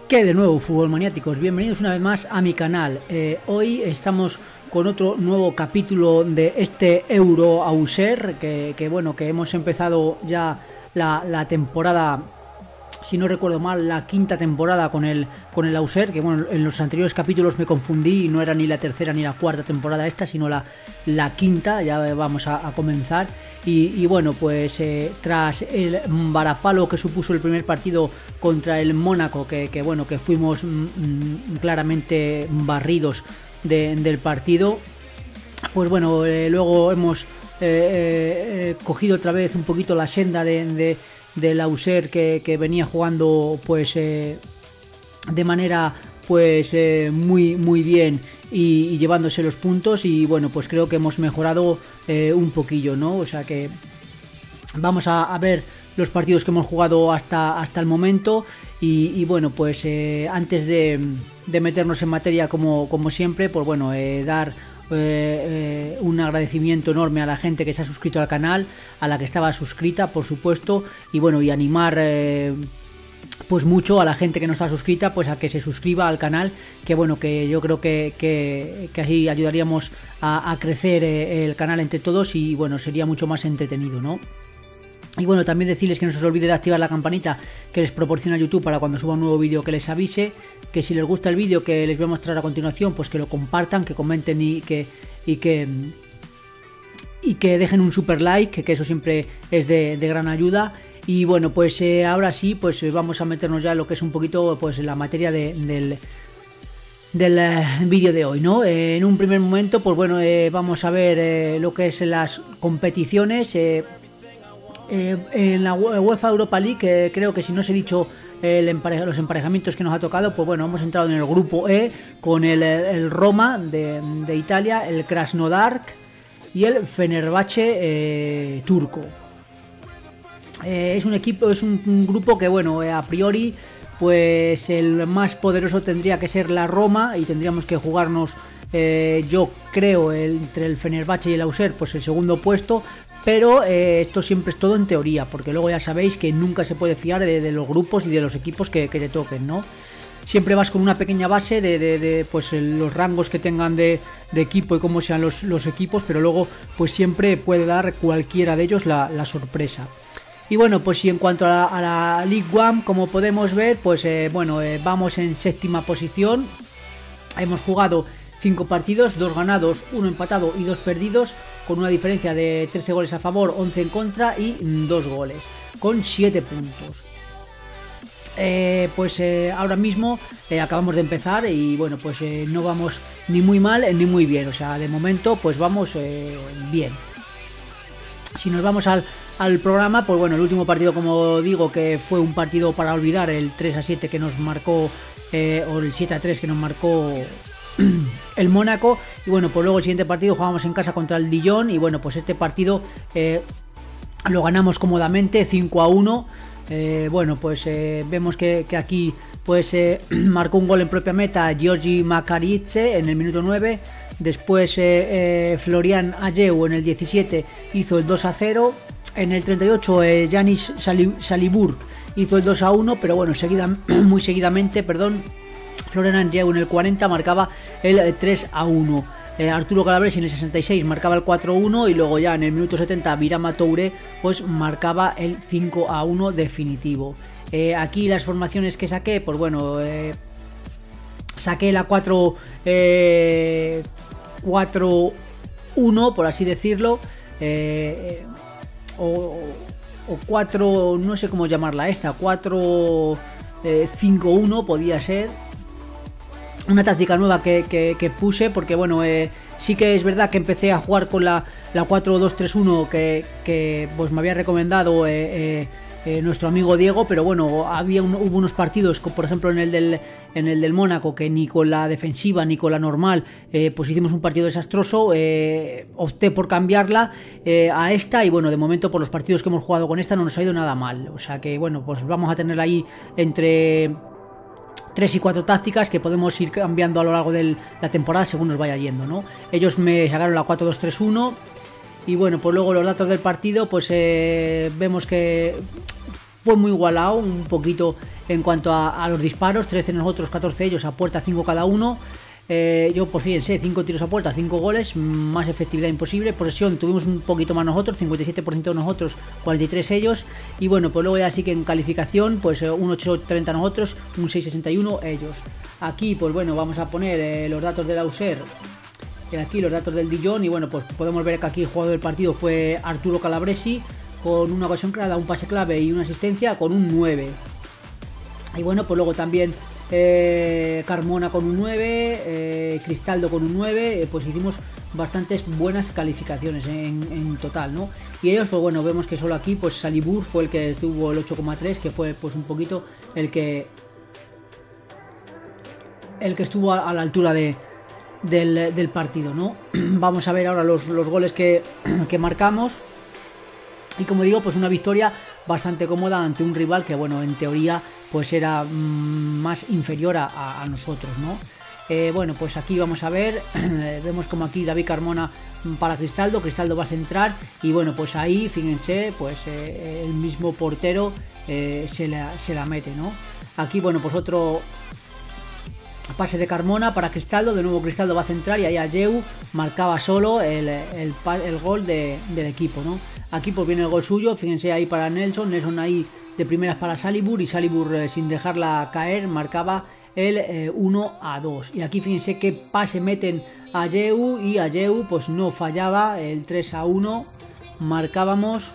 ¿Qué de nuevo, fútbol maniáticos? Bienvenidos una vez más a mi canal. Hoy estamos con otro nuevo capítulo de este Euro Auxerre, que bueno, que hemos empezado ya la temporada, si no recuerdo mal, la quinta temporada con el Auxerre, que bueno, en los anteriores capítulos me confundí y no era ni la tercera ni la cuarta temporada esta, sino la quinta. Ya vamos a comenzar. Y bueno, pues tras el varapalo que supuso el primer partido contra el Mónaco, que bueno, que fuimos claramente barridos del partido, pues bueno, luego hemos cogido otra vez un poquito la senda del Auxerre, que venía jugando pues de manera pues muy bien y llevándose los puntos, y bueno, pues creo que hemos mejorado un poquillo, ¿no? O sea que vamos a ver los partidos que hemos jugado hasta el momento y bueno, pues antes de meternos en materia como siempre, pues bueno, dar un agradecimiento enorme a la gente que se ha suscrito al canal, a la que estaba suscrita, por supuesto, y bueno, y animar pues mucho a la gente que no está suscrita, pues a que se suscriba al canal, que bueno, que yo creo que así ayudaríamos a crecer el canal entre todos, y bueno, sería mucho más entretenido, ¿no? Y bueno, también decirles que no se os olvide de activar la campanita que les proporciona YouTube para cuando suba un nuevo vídeo que les avise, que si les gusta el vídeo que les voy a mostrar a continuación, pues que lo compartan, que comenten y que dejen un super like, que eso siempre es de gran ayuda. Y bueno, pues ahora sí, pues vamos a meternos ya en lo que es un poquito pues en la materia del vídeo de hoy, ¿no? En un primer momento, pues bueno, vamos a ver lo que es las competiciones. En la UEFA Europa League, creo que si no os he dicho los emparejamientos que nos ha tocado, pues bueno, hemos entrado en el grupo E con el Roma de Italia, el Krasnodar y el Fenerbahce turco. Es un equipo, es un grupo que bueno, a priori pues el más poderoso tendría que ser la Roma, y tendríamos que jugarnos, yo creo, entre el Fenerbahce y el Auxerre, pues el segundo puesto. Pero esto siempre es todo en teoría, porque luego ya sabéis que nunca se puede fiar de los grupos y de los equipos que te toquen, ¿no? Siempre vas con una pequeña base de pues los rangos que tengan de equipo y cómo sean los equipos, pero luego pues siempre puede dar cualquiera de ellos la sorpresa. Y bueno, pues si en cuanto a la League One, como podemos ver, pues bueno, vamos en séptima posición. Hemos jugado 5 partidos, 2 ganados, 1 empatado y 2 perdidos, con una diferencia de 13 goles a favor, 11 en contra y 2 goles, con 7 puntos. Pues ahora mismo acabamos de empezar y bueno, pues no vamos ni muy mal ni muy bien, o sea, de momento pues vamos bien. Si nos vamos al programa, pues bueno, el último partido, como digo, que fue un partido para olvidar, el 3-7 que nos marcó, o el 7-3 que nos marcó el Mónaco. Y bueno, pues luego el siguiente partido jugamos en casa contra el Dijon, y bueno, pues este partido lo ganamos cómodamente 5-1. Bueno, pues vemos que aquí pues marcó un gol en propia meta Giorgi Makarice en el minuto 9. Después Florian Ayew en el 17 hizo el 2-0. En el 38 Yanis Saliburg hizo el 2-1, pero bueno, muy seguidamente, Florian Ayew en el 40 marcaba el 3-1. Arturo Calabresi en el 66 marcaba el 4-1, y luego ya en el minuto 70 Birama Touré pues marcaba el 5-1 definitivo. Aquí las formaciones que saqué, pues bueno, saqué la 4-1, por así decirlo, o 4, no sé cómo llamarla esta, 4-5-1 podía ser. Una táctica nueva que puse, porque bueno, sí que es verdad que empecé a jugar con la 4-2-3-1 que pues me había recomendado nuestro amigo Diego, pero bueno, hubo unos partidos, por ejemplo en el del Mónaco, que ni con la defensiva ni con la normal pues hicimos un partido desastroso. Opté por cambiarla a esta, y bueno, de momento por los partidos que hemos jugado con esta no nos ha ido nada mal, o sea que bueno, pues vamos a tener ahí entre 3 y 4 tácticas que podemos ir cambiando a lo largo de la temporada según nos vaya yendo, ¿no? Ellos me sacaron la 4-2-3-1, y bueno, pues luego los datos del partido, pues vemos que fue muy igualado, un poquito en cuanto a los disparos, 13 nosotros, 14 ellos, a puerta 5 cada uno. Yo, pues fíjense, 5 tiros a puerta, 5 goles, más efectividad imposible. Posesión tuvimos un poquito más nosotros, 57% nosotros, 43 ellos. Y bueno, pues luego ya sí que en calificación, pues un 8.30 nosotros, un 6.61 ellos. Aquí, pues bueno, vamos a poner los datos del Auxerre, aquí los datos del Dijon. Y bueno, pues podemos ver que aquí el jugador del partido fue Arturo Calabresi, con una ocasión creada, un pase clave y una asistencia, con un 9. Y bueno, pues luego también Carmona con un 9, Cristaldo con un 9, pues hicimos bastantes buenas calificaciones en total, ¿no? Y ellos, pues bueno, vemos que solo aquí, pues Salibur fue el que tuvo el 8,3, que fue pues un poquito el que estuvo a la altura del partido, ¿no? Vamos a ver ahora los goles que marcamos. Y como digo, pues una victoria bastante cómoda ante un rival que, bueno, en teoría pues era más inferior a nosotros, ¿no? Bueno, pues aquí vamos a ver, vemos como aquí David Carmona para Cristaldo va a centrar, y bueno, pues ahí, fíjense, pues el mismo portero se la mete, ¿no? Aquí, bueno, pues otro pase de Carmona para Cristaldo, de nuevo Cristaldo va a centrar, y ahí Ageu marcaba solo el gol del equipo, ¿no? Aquí pues viene el gol suyo, fíjense ahí para Nelson ahí de primeras para Salibur, y Salibur sin dejarla caer marcaba el 1-2. Y aquí fíjense qué pase meten a Ageu, y Ageu pues no fallaba, el 3-1 marcábamos.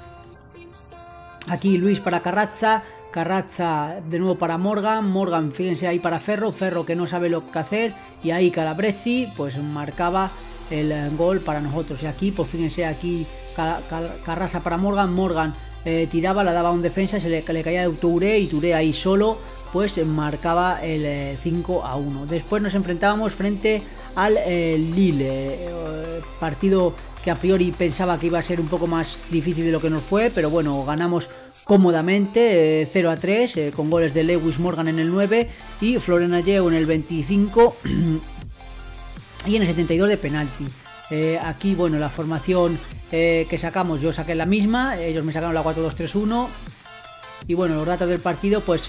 Aquí Luis para Carrazza de nuevo para Morgan, fíjense ahí para Ferro que no sabe lo que hacer, y ahí Calabresi pues marcaba el gol para nosotros. Y aquí pues fíjense aquí Carrasa para Morgan, tiraba, la daba a un defensa, le caía de Touré, y Touré ahí solo pues marcaba el 5-1. Después nos enfrentábamos frente al Lille, partido que a priori pensaba que iba a ser un poco más difícil de lo que nos fue, pero bueno, ganamos cómodamente, 0-3, con goles de Lewis Morgan en el 9 y Florian Ageu en el 25 y en el 72 de penalti. Aquí, bueno, la formación que sacamos, yo saqué la misma, ellos me sacaron la 4-2-3-1. Y bueno, los datos del partido, pues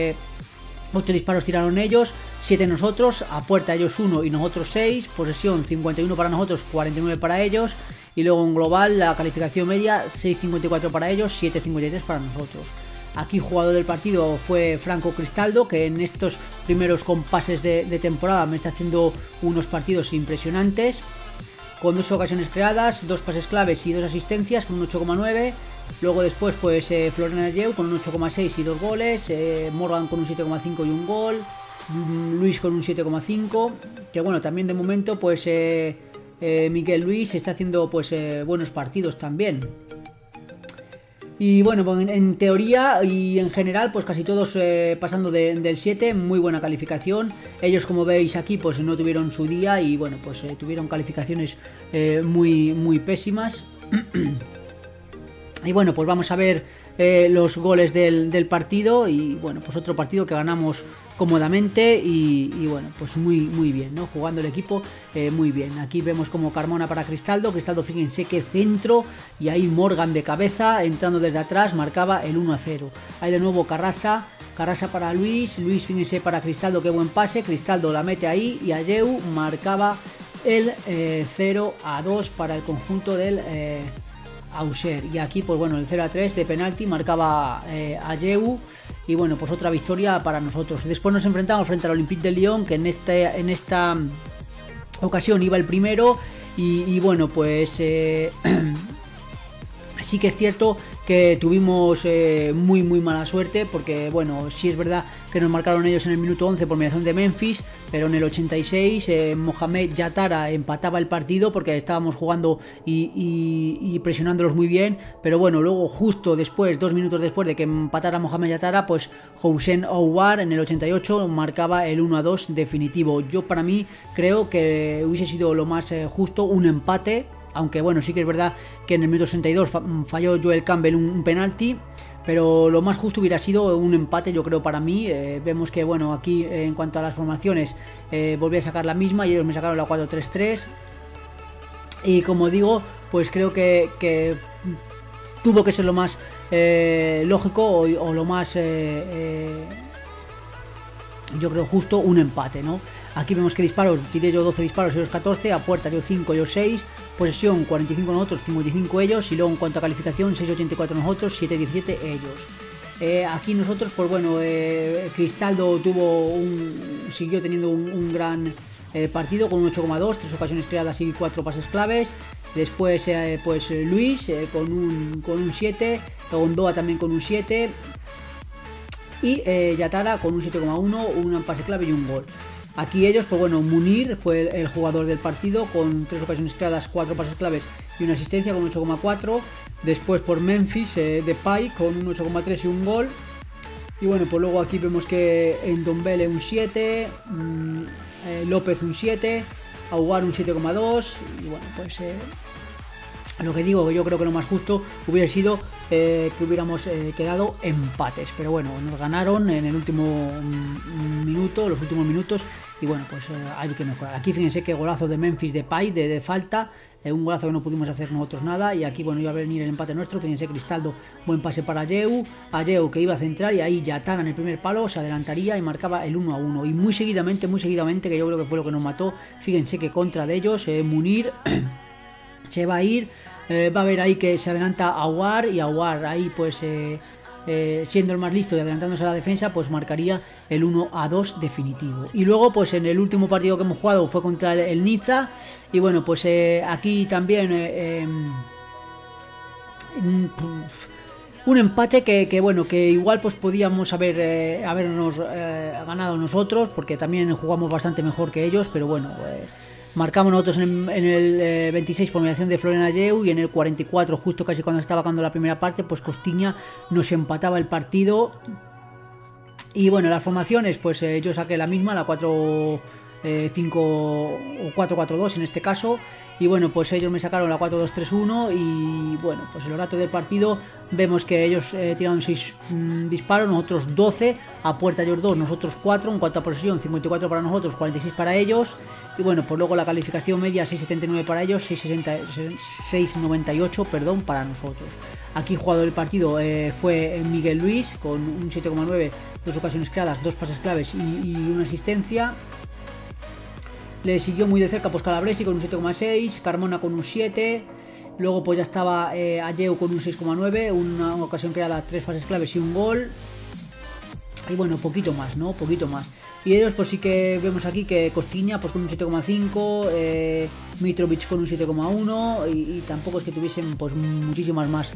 8 disparos tiraron ellos, 7 nosotros, a puerta ellos 1 y nosotros 6, posesión 51 para nosotros, 49 para ellos, y luego en global la calificación media 6.54 para ellos, 7.53 para nosotros. Aquí jugador del partido fue Franco Cristaldo, que en estos primeros compases de temporada me está haciendo unos partidos impresionantes, con 2 ocasiones creadas, 2 pases claves y 2 asistencias, con un 8,9. Luego después pues Florian Ageu con un 8,6 y 2 goles, Morgan con un 7,5 y un gol, Luis con un 7,5, que bueno, también de momento pues Miguel Luis está haciendo pues buenos partidos también. Y bueno, pues en teoría y en general pues casi todos pasando del 7, muy buena calificación. Ellos, como veis aquí, pues no tuvieron su día y bueno, pues tuvieron calificaciones muy pésimas. Y bueno, pues vamos a ver los goles del partido. Y bueno, pues otro partido que ganamos cómodamente y bueno, pues muy bien, ¿no? Jugando el equipo muy bien. Aquí vemos como Carmona para Cristaldo, fíjense que centro, y ahí Morgan de cabeza, entrando desde atrás, marcaba el 1-0. Ahí de nuevo Carrasa para Luis, fíjense para Cristaldo, qué buen pase, Cristaldo la mete ahí, y Ageu marcaba el 0-2 para el conjunto del Auxerre. Y aquí pues bueno, el 0-3 de penalti marcaba Ageu. Y bueno, pues otra victoria para nosotros. Después nos enfrentamos frente al Olympique de Lyon, que en esta ocasión iba el primero. Y bueno, pues sí que es cierto que tuvimos muy mala suerte, porque bueno, sí es verdad que nos marcaron ellos en el minuto 11 por mediación de Memphis, pero en el 86 Mohamed Yatara empataba el partido porque estábamos jugando y presionándolos muy bien, pero bueno, luego justo después, 2 minutos después de que empatara Mohamed Yatara, pues Houssen Aouar en el 88 marcaba el 1-2 definitivo. Yo, para mí, creo que hubiese sido lo más justo un empate, aunque bueno, sí que es verdad que en el minuto 62 falló Joel Campbell un penalti, pero lo más justo hubiera sido un empate, yo creo, para mí. Vemos que bueno, aquí en cuanto a las formaciones volví a sacar la misma y ellos me sacaron la 4-3-3, y como digo, pues creo que tuvo que ser lo más lógico o lo más yo creo justo un empate, ¿no? Aquí vemos que disparos, tiré yo 12 disparos, ellos 14, a puerta yo 5, ellos 6, posesión 45 nosotros, 55 ellos, y luego en cuanto a calificación 6,84 nosotros, 7,17 ellos. Aquí nosotros, pues bueno, Cristaldo siguió teniendo un gran partido con un 8,2, 3 ocasiones creadas y 4 pases claves. Después pues Luis con un 7, Ondoa también con un 7 y Yatara con un 7,1, un pase clave y un gol. Aquí ellos, pues bueno, Munir fue el jugador del partido con 3 ocasiones creadas, 4 pases claves y una asistencia con 8,4. Después por Memphis, Depay con un 8,3 y un gol. Y bueno, pues luego aquí vemos que en Ndombele un 7, López un 7, Aouar un 7,2. Y bueno, pues lo que digo, yo creo que lo más justo hubiera sido que hubiéramos quedado empates, pero bueno, nos ganaron en el último minuto, los últimos minutos, y bueno, pues hay que mejorar. Aquí fíjense que golazo de Memphis Depay de falta, un golazo que no pudimos hacer nosotros nada, y aquí bueno, iba a venir el empate nuestro. Fíjense, Cristaldo, buen pase para Ageu que iba a centrar, y ahí Yatara en el primer palo se adelantaría y marcaba el 1-1, y muy seguidamente, que yo creo que fue lo que nos mató. Fíjense que contra de ellos Munir se va a ir, va a ver ahí que se adelanta Aouar, y Aouar ahí pues siendo el más listo y adelantándose a la defensa, pues marcaría el 1-2 definitivo. Y luego pues en el último partido que hemos jugado fue contra el Niza, y bueno, pues aquí también un empate que bueno, que igual pues podíamos habernos ganado nosotros, porque también jugamos bastante mejor que ellos, pero bueno, marcamos nosotros en el 26 por mediación de Florian Ageu, y en el 44, justo casi cuando estaba acabando la primera parte, pues Costiña nos empataba el partido. Y bueno, las formaciones, pues yo saqué la misma, la 4-5 o 4-4-2 en este caso. Y bueno, pues ellos me sacaron la 4-2-3-1, y bueno, pues el rato del partido vemos que ellos tiraron 6 disparos, nosotros 12, a puerta ellos 2, nosotros 4, en cuanto a posesión 54 para nosotros, 46 para ellos. Y bueno, pues luego la calificación media 6,79 para ellos, 6,98 perdón, para nosotros. Aquí jugador del partido fue Miguel Luis con un 7,9, 2 ocasiones creadas, 2 pases claves y una asistencia. Le siguió muy de cerca pues Calabresi con un 7,6, Carmona con un 7, luego pues ya estaba Ageu con un 6,9, una ocasión creada, 3 pases claves y un gol. Y bueno, poquito más, ¿no? Poquito más. Y ellos pues sí que vemos aquí que Costiña pues con un 7,5, Mitrovic con un 7,1, y tampoco es que tuviesen pues muchísimas más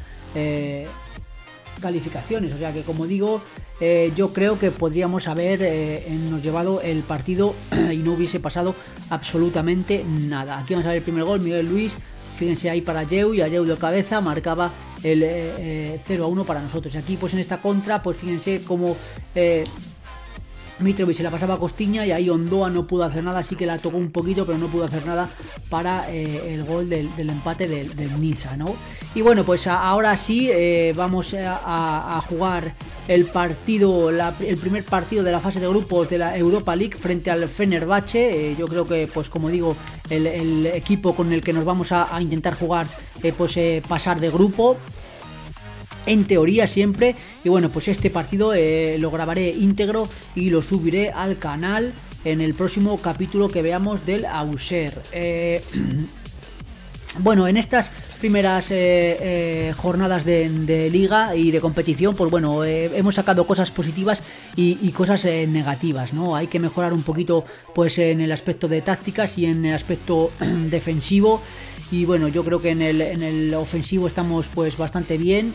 calificaciones, o sea que, como digo, yo creo que podríamos habernos llevado el partido y no hubiese pasado absolutamente nada. Aquí vamos a ver el primer gol, Miguel Luis, fíjense ahí para Ageu, y Ageu de cabeza marcaba el 0-1 para nosotros. Y aquí pues en esta contra, pues fíjense cómo Mitrovic se la pasaba a Costiña, y ahí Ondoa no pudo hacer nada, así que la tocó un poquito, pero no pudo hacer nada para el gol del empate del Niza, ¿no? Y bueno, pues ahora sí vamos a jugar el primer partido de la fase de grupos de la Europa League frente al Fenerbahce. Yo creo que, pues como digo, el equipo con el que nos vamos a intentar jugar pasar de grupo, en teoría siempre. Y bueno, pues este partido lo grabaré íntegro y lo subiré al canal en el próximo capítulo que veamos del Auxerre. Bueno, en estas primeras jornadas de liga y de competición, pues bueno, hemos sacado cosas positivas y cosas negativas, ¿no? Hay que mejorar un poquito pues en el aspecto de tácticas y en el aspecto defensivo, y bueno, yo creo que en el ofensivo estamos pues bastante bien.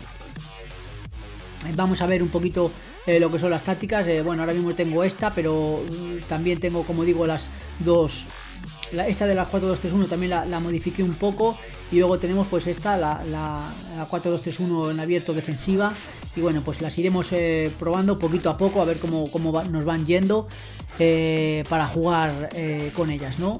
Vamos a ver un poquito lo que son las tácticas. Bueno, ahora mismo tengo esta, pero también tengo, como digo, las dos. Esta de la 4-2-3-1 también la modifiqué un poco, y luego tenemos pues esta, la 4-2-3-1 en abierto defensiva, y bueno, pues las iremos probando poquito a poco, a ver cómo nos van yendo para jugar con ellas, ¿no?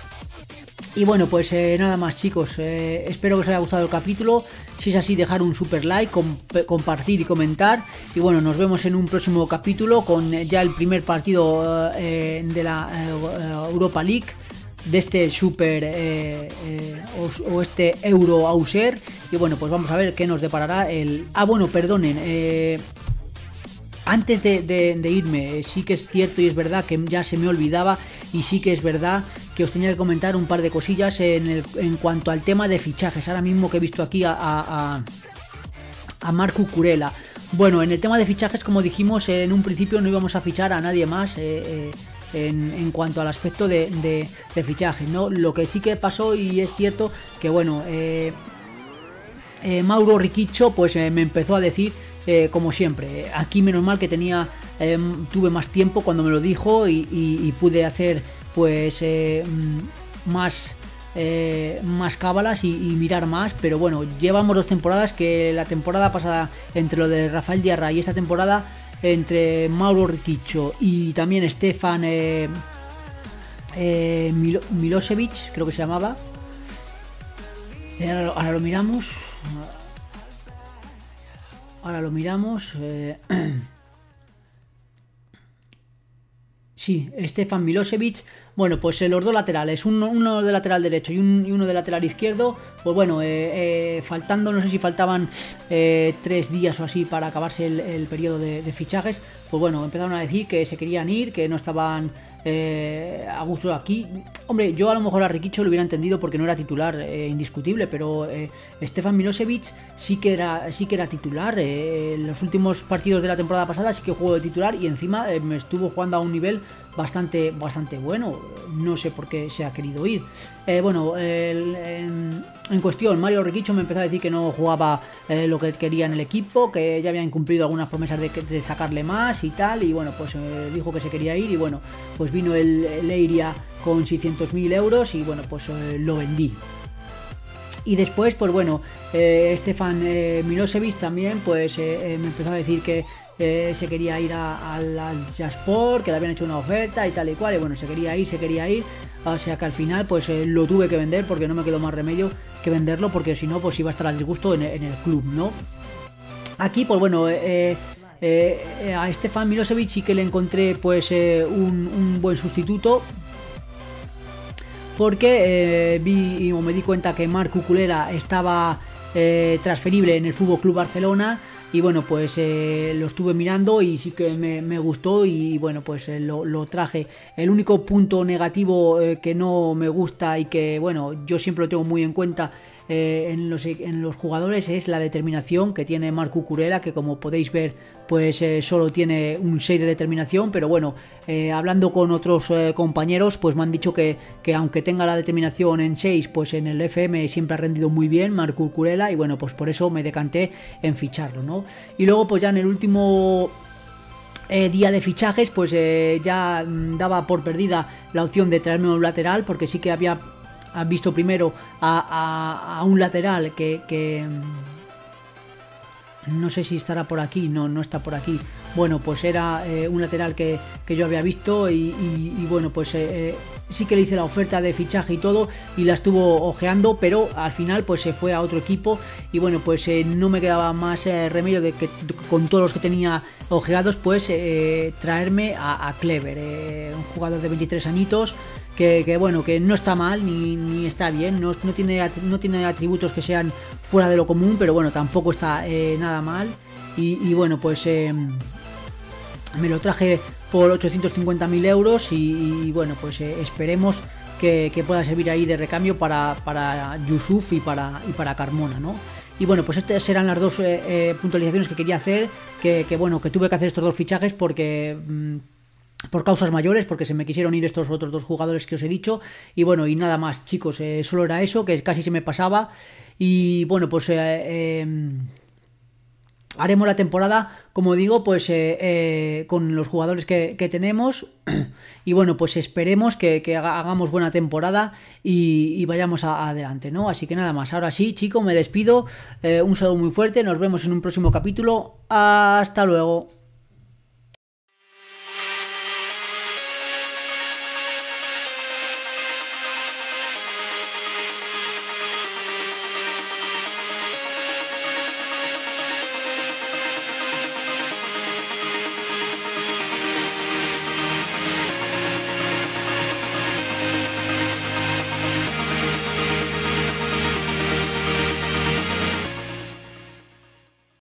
Y bueno, pues nada más, chicos, espero que os haya gustado el capítulo. Si es así, dejar un super like, compartir y comentar. Y bueno, nos vemos en un próximo capítulo con ya el primer partido de la Europa League de este super o este Euro Auxerre. Y bueno, pues vamos a ver qué nos deparará el... bueno, perdonen, antes de irme, sí que es cierto y es verdad que ya se me olvidaba, y sí que es verdad que os tenía que comentar un par de cosillas en cuanto al tema de fichajes. Ahora mismo que he visto aquí a Marc Cucurella. Bueno, en el tema de fichajes, como dijimos en un principio, no íbamos a fichar a nadie más en cuanto al aspecto de fichajes, ¿no? Lo que sí que pasó, y es cierto, que bueno, Mauro Riquicho pues me empezó a decir, como siempre, aquí menos mal que tuve más tiempo cuando me lo dijo, y pude hacer pues más cábalas y mirar más. Pero bueno, llevamos 2 temporadas, que la temporada pasada entre lo de Rafael Diarra y esta temporada entre Mauro Riquicho y también Stefan Milosevic, creo que se llamaba. Ahora lo miramos. Sí, Stefan Milosevic. Bueno, pues los dos laterales, uno de lateral derecho y uno de lateral izquierdo. Pues bueno, faltando, no sé si faltaban 3 días o así para acabarse el periodo de fichajes, pues bueno, empezaron a decir que se querían ir, que no estaban a gusto aquí. Hombre, yo a lo mejor a Riquicho lo hubiera entendido porque no era titular indiscutible, pero Stefan Milosevic sí que era titular. En los últimos partidos de la temporada pasada sí que jugó de titular, y encima me estuvo jugando a un nivel bastante bueno. No sé por qué se ha querido ir. Bueno, en cuestión, Mario Riquicho me empezó a decir que no jugaba lo que quería en el equipo, que ya habían cumplido algunas promesas de sacarle más y tal, y bueno, pues dijo que se quería ir, y bueno, pues vino el Leiria con 600.000 euros, y bueno, pues lo vendí. Y después, pues bueno, Stefan Milosevic también pues me empezó a decir que se quería ir al Jaspor, que le habían hecho una oferta y tal y cual, y bueno, se quería ir, o sea que al final pues lo tuve que vender, porque no me quedó más remedio que venderlo, porque si no pues iba a estar a disgusto en el club, ¿no? Aquí pues bueno, a Stefan Milosevic sí que le encontré pues un buen sustituto, porque me di cuenta que Marc Cucurella estaba transferible en el Fútbol Club Barcelona, y bueno, pues lo estuve mirando y sí que me gustó, y bueno, pues lo traje. El único punto negativo que no me gusta, y que bueno, yo siempre lo tengo muy en cuenta en los jugadores, es la determinación que tiene Marc Cucurella, que como podéis ver pues solo tiene un 6 de determinación, pero bueno, hablando con otros compañeros pues me han dicho que aunque tenga la determinación en 6, pues en el FM siempre ha rendido muy bien Marc Cucurella, y bueno, pues por eso me decanté en ficharlo, ¿no? Y luego pues ya en el último día de fichajes pues ya daba por perdida la opción de traerme un lateral, porque sí que había visto primero a un lateral que no sé si estará por aquí. No está por aquí. Bueno, pues era un lateral que yo había visto, y bueno, pues sí que le hice la oferta de fichaje y todo, y la estuvo ojeando, pero al final pues se fue a otro equipo, y bueno, pues no me quedaba más remedio de que con todos los que tenía ojeados pues traerme a Clever, un jugador de 23 añitos, que bueno, que no está mal ni está bien, no tiene atributos que sean fuera de lo común, pero bueno, tampoco está nada mal, y bueno, pues me lo traje por 850.000 euros, y bueno, pues esperemos que pueda servir ahí de recambio para Yusuf y para Carmona, ¿no? Y bueno, pues estas serán las dos puntualizaciones que quería hacer, que bueno, que tuve que hacer estos dos fichajes porque por causas mayores, porque se me quisieron ir estos otros dos jugadores que os he dicho, y bueno, y nada más, chicos, solo era eso, que casi se me pasaba, y bueno, pues haremos la temporada, como digo, pues con los jugadores que tenemos, y bueno, pues esperemos que hagamos buena temporada y vayamos adelante, ¿no? Así que nada más, ahora sí, chicos, me despido, un saludo muy fuerte, nos vemos en un próximo capítulo, hasta luego.